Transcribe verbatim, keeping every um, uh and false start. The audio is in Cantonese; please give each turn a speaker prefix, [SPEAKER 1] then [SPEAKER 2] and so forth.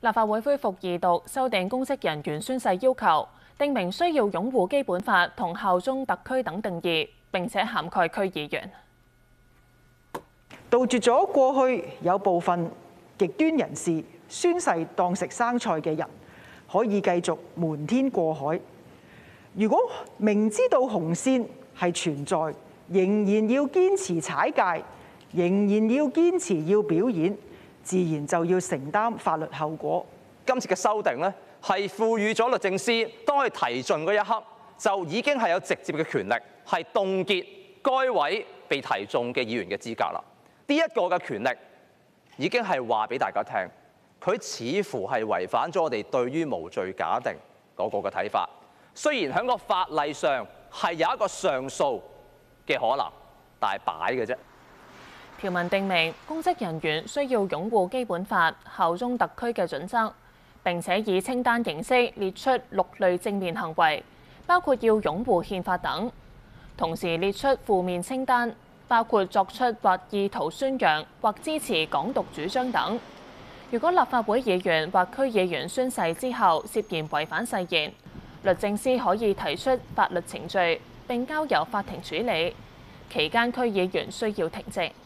[SPEAKER 1] 立法會恢復二讀修訂公職人員宣誓要求，定明需要擁護基本法同效忠特區等定義，並且涵蓋區議員。
[SPEAKER 2] 杜絕咗過去有部分極端人士宣誓當食生菜嘅人，可以繼續瞞天過海。如果明知道紅線係存在，仍然要堅持踩界，仍然要堅持要表演，自然就要承擔法律後果。
[SPEAKER 3] 今次嘅修訂咧，係賦予咗律政司，當佢提訊嗰一刻，就已經係有直接嘅權力，係凍結該位被提訊嘅議員嘅資格啦。呢、這、一個嘅權力已經係話俾大家聽，佢似乎係違反咗我哋對於無罪假定嗰個嘅睇法。雖然喺個法例上係有一個上訴嘅可能，但係擺嘅啫。
[SPEAKER 1] 條文定明公職人員需要擁護基本法、效忠特區嘅準則，並且以清單形式列出六類正面行為，包括要擁護憲法等。同時列出負面清單，包括作出或意圖宣揚或支持港獨主張等。如果立法會議員或區議員宣誓之後涉嫌違反誓言，律政司可以提出法律程序並交由法庭處理，期間區議員需要停職。